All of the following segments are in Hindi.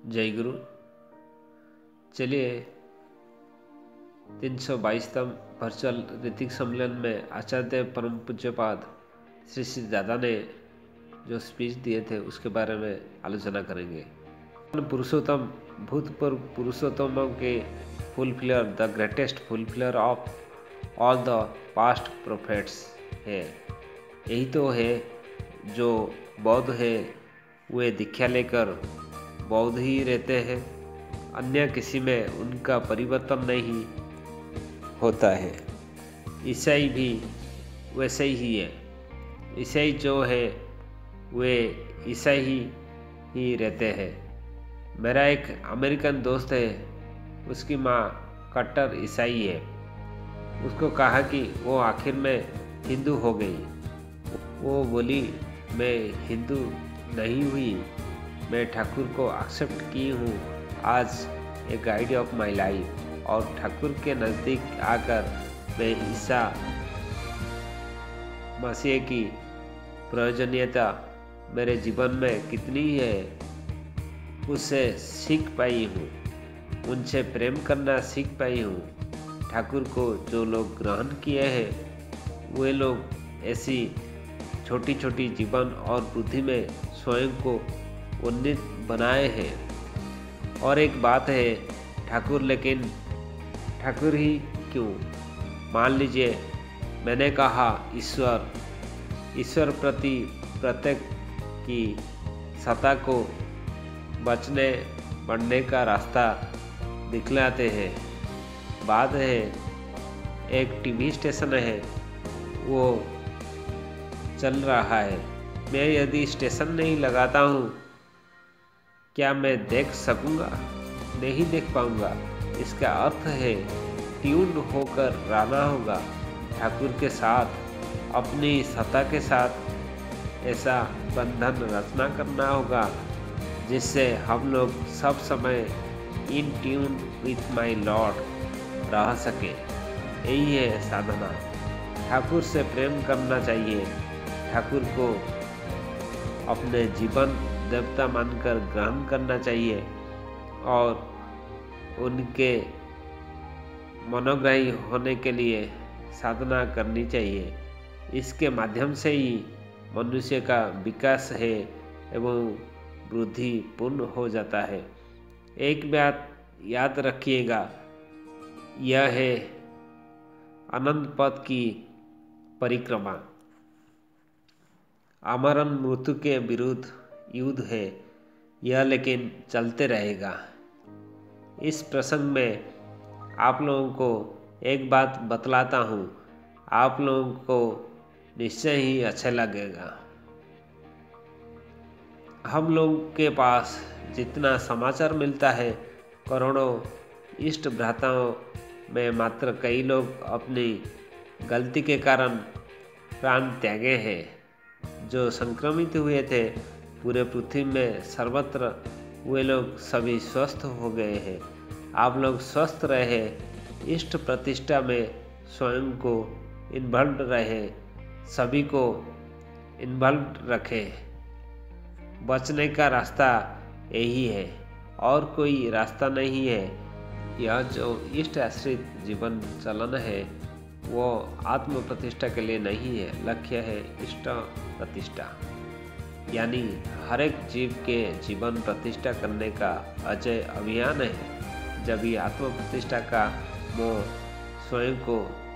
जय गुरु। चलिए 322तम वर्चुअल ऋतिक सम्मेलन में आचार्य परम पूज्यपाद श्री श्री दादा ने जो स्पीच दिए थे उसके बारे में आलोचना करेंगे। पुरुषोत्तम भूतपूर्व पुरुषोत्तमों के fulfiller, the greatest fulfiller of all the past prophets है। यही तो है जो बौद्ध है, वे दीक्षा लेकर बौद्ध ही रहते हैं, अन्य किसी में उनका परिवर्तन नहीं होता है। ईसाई भी वैसे ही है। ईसाई जो है वे ईसाई ही रहते हैं। मेरा एक अमेरिकन दोस्त है, उसकी माँ कट्टर ईसाई है। उसको कहा कि वो आखिर में हिंदू हो गई। वो बोली, मैं हिंदू नहीं हुई, मैं ठाकुर को एक्सेप्ट की हूँ आज a guide of my life. और ठाकुर के नज़दीक आकर मैं ईसा मसीह की प्रयोजनीयता मेरे जीवन में कितनी है उससे सीख पाई हूँ, उनसे प्रेम करना सीख पाई हूँ। ठाकुर को जो लोग ग्रहण किए हैं वे लोग ऐसी छोटी छोटी जीवन और बुद्धि में स्वयं को उन्नत बनाए हैं। और एक बात है, ठाकुर, लेकिन ठाकुर ही क्यों? मान लीजिए मैंने कहा ईश्वर प्रति प्रत्येक की सत्ता को बचने बढ़ने का रास्ता दिखलाते हैं। बात है, एक टीवी स्टेशन है, वो चल रहा है। मैं यदि स्टेशन नहीं लगाता हूँ क्या मैं देख सकूँगा? नहीं देख पाऊँगा। इसका अर्थ है ट्यून्ड होकर रहना होगा ठाकुर के साथ, अपनी सत्ता के साथ। ऐसा बंधन रचना करना होगा जिससे हम लोग सब समय in tune with my lord रह सके। यही है साधना। ठाकुर से प्रेम करना चाहिए, ठाकुर को अपने जीवन देवता मानकर ग्रहण करना चाहिए और उनके मनोग्राही होने के लिए साधना करनी चाहिए। इसके माध्यम से ही मनुष्य का विकास है एवं वृद्धि पूर्ण हो जाता है। एक बात याद रखिएगा, यह है अनंत पद की परिक्रमा। आमरण मृत्यु के विरुद्ध युद्ध है यह, लेकिन चलते रहेगा। इस प्रसंग में आप लोगों को एक बात बतलाता हूँ, आप लोगों को निश्चय ही अच्छा लगेगा। हम लोग के पास जितना समाचार मिलता है, करोड़ों इष्ट भ्राताओं में मात्र कई लोग अपनी गलती के कारण प्राण त्यागे हैं। जो संक्रमित हुए थे पूरे पृथ्वी में सर्वत्र, वे लोग सभी स्वस्थ हो गए हैं। आप लोग स्वस्थ रहे, इष्ट प्रतिष्ठा में स्वयं को इन्वॉल्व रहे, सभी को इन्वॉल्व रखें। बचने का रास्ता यही है, और कोई रास्ता नहीं है। यह जो इष्ट आश्रित जीवन चलन है वो आत्म प्रतिष्ठा के लिए नहीं है, लक्ष्य है इष्ट प्रतिष्ठा। यानी हर एक जीव के जीवन प्रतिष्ठा करने का अजय अभियान है। जब ये आत्म प्रतिष्ठा का मोह स्वयं को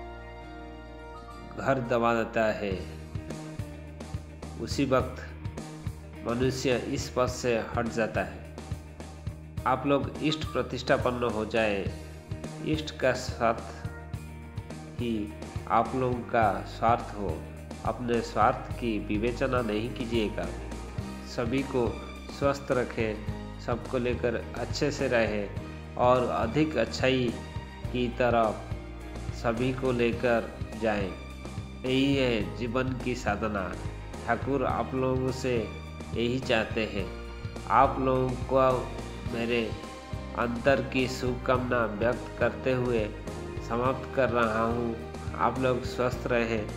घर दबा देता है, उसी वक्त मनुष्य इस पद से हट जाता है। आप लोग इष्ट प्रतिष्ठापन्न हो जाए। इष्ट का साथ ही आप लोगों का स्वार्थ हो। अपने स्वार्थ की विवेचना नहीं कीजिएगा। सभी को स्वस्थ रखें, सबको लेकर अच्छे से रहें और अधिक अच्छाई की तरफ सभी को लेकर जाएं। यही है जीवन की साधना। ठाकुर आप लोगों से यही चाहते हैं। आप लोगों को मेरे अंतर की शुभकामना व्यक्त करते हुए समाप्त कर रहा हूँ। आप लोग स्वस्थ रहें,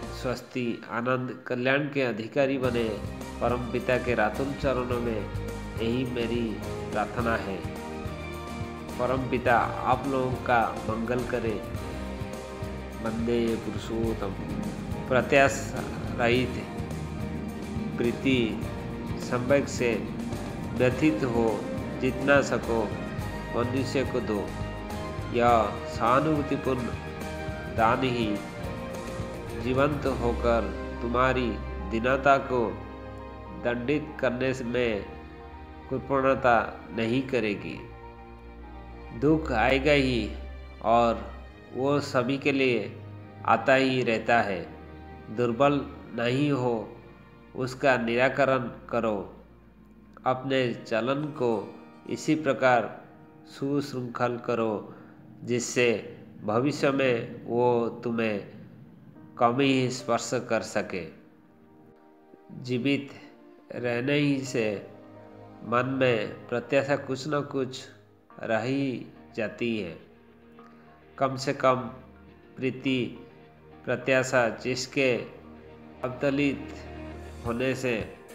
स्वस्ति, आनंद, कल्याण के अधिकारी बने। परम पिता के रातुल चरणों में यही मेरी प्रार्थना है। परमपिता आप लोगों का मंगल करे। वंदे पुरुषोत्तम। प्रत्याशा रहित प्रीति संवेग से व्यथित हो, जितना सको मनुष्य को दो। यह सहानुभूतिपूर्ण दान ही जीवंत होकर तुम्हारी दीनता को दंडित करने में कृपणता नहीं करेगी। दुख आएगा ही और वो सभी के लिए आता ही रहता है। दुर्बल नहीं हो, उसका निराकरण करो। अपने चलन को इसी प्रकार सुशृंखल करो जिससे भविष्य में वो तुम्हें कम ही स्पर्श कर सके। जीवित रहने ही से मन में प्रत्याशा कुछ न कुछ रह ही जाती है। कम से कम प्रीति प्रत्याशा जिसके अवदलित होने से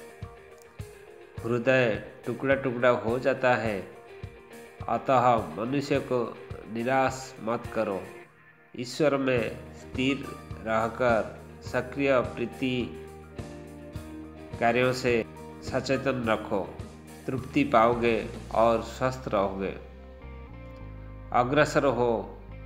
हृदय टुकड़ा टुकड़ा हो जाता है। अतः मनुष्य को निराश मत करो। ईश्वर में स्थिर रहकर सक्रिय प्रीति कार्यों से सचेतन रखो। तृप्ति पाओगे और स्वस्थ रहोगे। अग्रसर हो,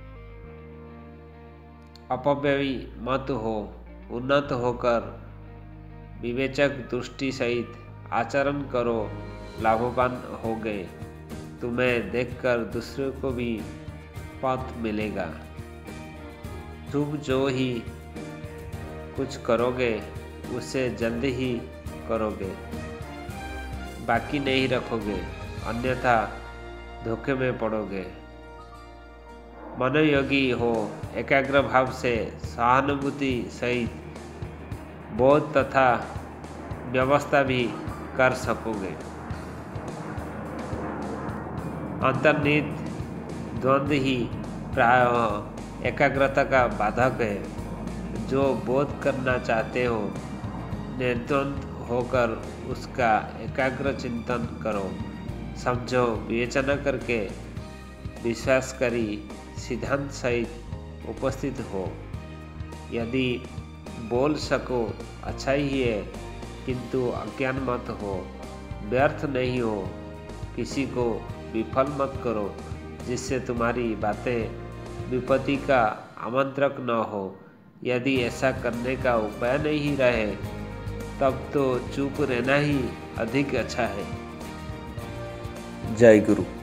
अपव्ययी मत हो। उन्नत होकर विवेचक दृष्टि सहित आचरण करो, लाभवान होगे। तुम्हें देखकर दूसरों को भी पथ मिलेगा। तुम जो ही कुछ करोगे उसे जल्द ही करोगे, बाकी नहीं रखोगे, अन्यथा धोखे में पड़ोगे। मनोयोगी हो, एकाग्र भाव से सहानुभूति सहित बोध तथा व्यवस्था भी कर सकोगे। अंतर्निहित द्वंद्व ही प्रायः एकाग्रता का बाधक है। जो बोध करना चाहते हो, निर्द्वंद होकर उसका एकाग्र चिंतन करो। समझो, विवेचना करके विश्वासकारी सिद्धांत सहित उपस्थित हो। यदि बोल सको अच्छा ही है, किंतु अज्ञान मत हो, व्यर्थ नहीं हो। किसी को विफल मत करो जिससे तुम्हारी बातें विपत्ति का आमंत्रक न हो। यदि ऐसा करने का उपाय नहीं रहे तब तो चुप रहना ही अधिक अच्छा है। जय गुरु।